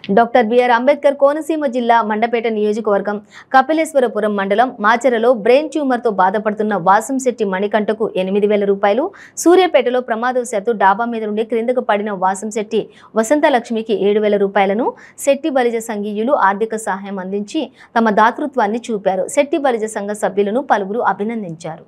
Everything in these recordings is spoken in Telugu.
డాక్టర్ బిఆర్ అంబేద్కర్ కోనసీమ జిల్లా మండపేట నియోజకవర్గం కపిలేశ్వరపురం మండలం మాచెరలో బ్రెయిన్ ట్యూమర్తో బాధపడుతున్న వాసంశెట్టి మణికంఠకు 8,000 రూపాయలు, సూర్యాపేటలో ప్రమాదవశాత్తు డాబా మీద నుండి క్రిందకు పడిన వాసంశెట్టి వసంతలక్ష్మికి 7,000 రూపాయలను శెట్టి బలిజ సంఘీయులు ఆర్థిక సహాయం అందించి తమ దాతృత్వాన్ని చూపారు. శెట్టి బలిజ సంఘ సభ్యులను పలువురు అభినందించారు.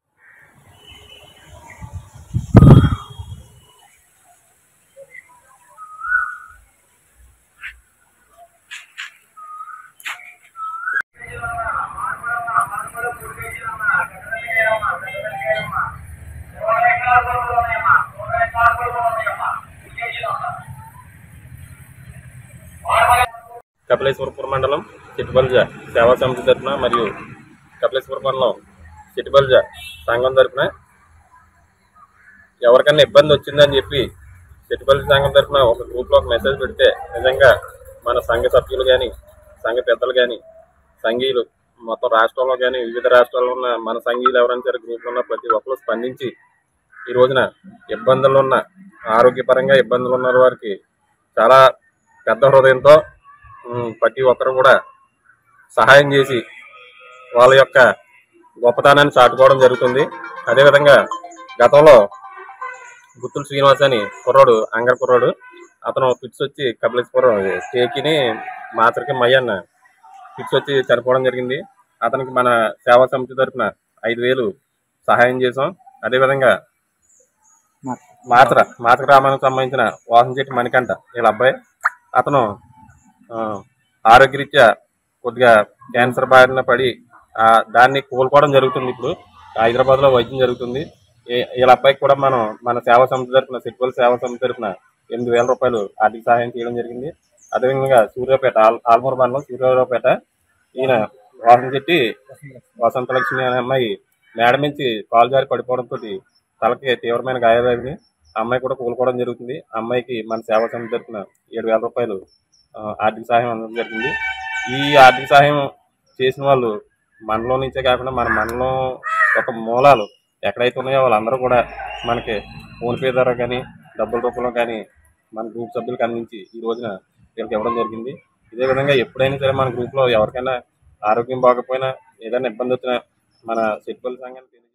కపిలేశ్వరపురం మండలం చెట్టుబల్జ సేవా సమితి తరఫున మరియు కపిలేశ్వరపురం మండలం చెట్టుబల్జ సంఘం తరఫున ఎవరికైనా ఇబ్బంది వచ్చిందని చెప్పి చెట్టుబల్జ సంఘం తరఫున ఒక గ్రూప్లో ఒక మెసేజ్ పెడితే నిజంగా మన సంఘ సభ్యులు కానీ సంఘ పెద్దలు కానీ సంఘీయులు మొత్తం రాష్ట్రంలో కానీ వివిధ రాష్ట్రాల్లో ఉన్న మన సంఘీయులు ఎవరైనా సరే గ్రూప్లో ఉన్న ప్రతి ఒక్కరు స్పందించి ఈ రోజున ఇబ్బందులు ఉన్న ఆరోగ్యపరంగా ఇబ్బందులు ఉన్న వారికి చాలా పెద్ద హృదయంతో ప్రతి ఒక్కరు కూడా సహాయం చేసి వాళ్ళ యొక్క గొప్పతనాన్ని చాటుకోవడం జరుగుతుంది. అదేవిధంగా గతంలో గుత్తుల శ్రీనివాస్ అని కుర్రాడు అంగర కుర్రాడు అతను ఫిట్స్ వచ్చి కపిలేశ్వరం స్టేకిని మాత్రకి మయ్యన్న ఫిట్స్ వచ్చి చనిపోవడం జరిగింది. అతనికి మన సేవా సమితి తరఫున 5,000 సహాయం చేసాం. అదేవిధంగా మాత్ర గ్రామానికి సంబంధించిన వాసంశెట్టి మణికంఠ వీళ్ళ అబ్బాయి అతను ఆరోగ్యరీత్యా కొద్దిగా క్యాన్సర్ బారిన పడి దాన్ని కోలుకోవడం జరుగుతుంది. ఇప్పుడు హైదరాబాద్లో వైద్యం జరుగుతుంది. వీళ్ళ అబ్బాయికి కూడా మనం మన సేవా సమితి తరఫున సిట్వల్ సేవా సమితి తరఫున 8,000 రూపాయలు ఆర్థిక సహాయం చేయడం జరిగింది. అదేవిధంగా సూర్యాపేట ఆల్మూరు మండలం సూర్యాపేట ఈయన వాసంశెట్టి వసంతలక్ష్మి అనే అమ్మాయి మేడ నుంచి కాలు జారి పడిపోవడంతో తలకి తీవ్రమైన గాయాలైంది. ఆ అమ్మాయి కూడా కోలుకోవడం జరుగుతుంది. ఆ అమ్మాయికి మన సేవా సమితి తరఫున 7,000 రూపాయలు ఆర్థిక సహాయం అందడం జరిగింది. ఈ ఆర్థిక సహాయం చేసిన వాళ్ళు మండలం నుంచే కాకుండా మన మండలం యొక్క మూలాలు ఎక్కడైతే ఉన్నాయో వాళ్ళందరూ కూడా మనకి ఫోన్పే ద్వారా కానీ డబ్బుల రూపంలో కానీ మన గ్రూప్ సభ్యులకు అందించి ఈ రోజున వీళ్ళకి ఇవ్వడం జరిగింది. ఇదే విధంగా ఎప్పుడైనా సరే మన గ్రూప్లో ఎవరికైనా ఆరోగ్యం బాగోకపోయినా ఏదైనా ఇబ్బంది వచ్చినా మన చెట్టుపల్లి సంఘానికి